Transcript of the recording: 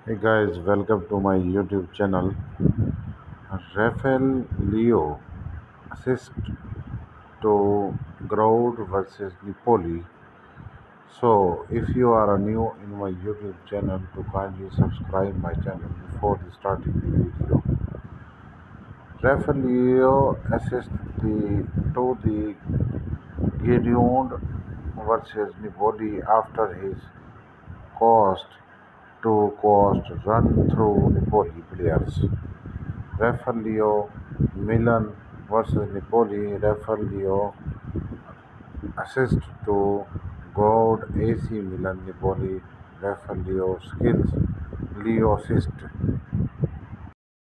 Hey guys, welcome to my YouTube channel. Rafael Leo assist to Giroud versus Napoli. So, if you are new in my YouTube channel, to kindly subscribe my channel before starting the video. Rafael Leo assist the Giroud versus Napoli after his cost to cost run through Napoli players. Rafael Milan versus Napoli. Rafael assist to God AC Milan Napoli. Rafael skills. Leo assist.